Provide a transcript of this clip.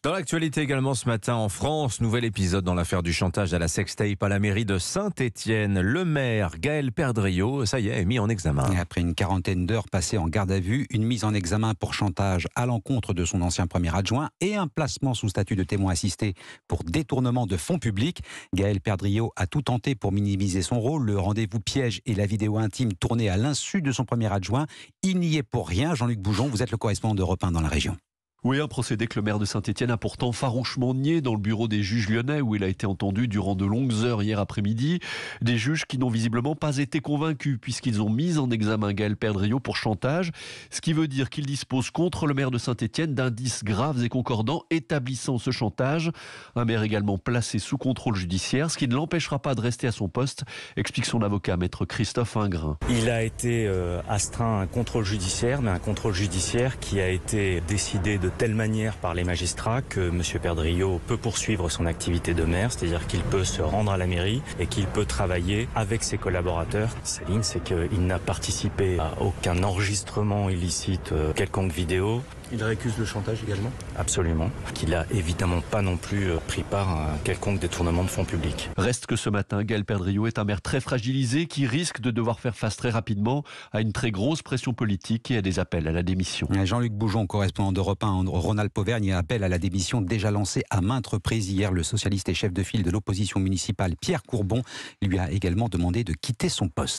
Dans l'actualité également ce matin en France, nouvel épisode dans l'affaire du chantage à la sextape à la mairie de Saint-Étienne. Le maire Gaël Perdriau, ça y est mis en examen. Et après une quarantaine d'heures passées en garde à vue, une mise en examen pour chantage à l'encontre de son ancien premier adjoint et un placement sous statut de témoin assisté pour détournement de fonds publics. Gaël Perdriau a tout tenté pour minimiser son rôle. Le rendez-vous piège et la vidéo intime tournée à l'insu de son premier adjoint. Il n'y est pour rien. Jean-Luc Boujon, vous êtes le correspondant d'Europe 1 dans la région. Oui, un procédé que le maire de Saint-Étienne a pourtant farouchement nié dans le bureau des juges lyonnais où il a été entendu durant de longues heures hier après-midi. Des juges qui n'ont visiblement pas été convaincus puisqu'ils ont mis en examen Gaël Perdriau pour chantage, ce qui veut dire qu'il dispose contre le maire de Saint-Étienne d'indices graves et concordants établissant ce chantage. Un maire également placé sous contrôle judiciaire, ce qui ne l'empêchera pas de rester à son poste, explique son avocat, maître Christophe Ingrin. Il a été astreint à un contrôle judiciaire, mais un contrôle judiciaire qui a été décidé de telle manière par les magistrats que M. Perdriau peut poursuivre son activité de maire, c'est-à-dire qu'il peut se rendre à la mairie et qu'il peut travailler avec ses collaborateurs. Sa ligne, c'est qu'il n'a participé à aucun enregistrement illicite, quelconque vidéo. Il récuse le chantage également ? Absolument. Qu'il n'a évidemment pas non plus pris part à un quelconque détournement de fonds publics. Reste que ce matin, Gaël Perdriau est un maire très fragilisé qui risque de devoir faire face très rapidement à une très grosse pression politique et à des appels à la démission. Jean-Luc Boujon, correspondant d'Europe 1 en Rhône-Alpes-Auvergne, appelle à la démission déjà lancé à maintes reprises. Hier, le socialiste et chef de file de l'opposition municipale Pierre Courbon lui a également demandé de quitter son poste.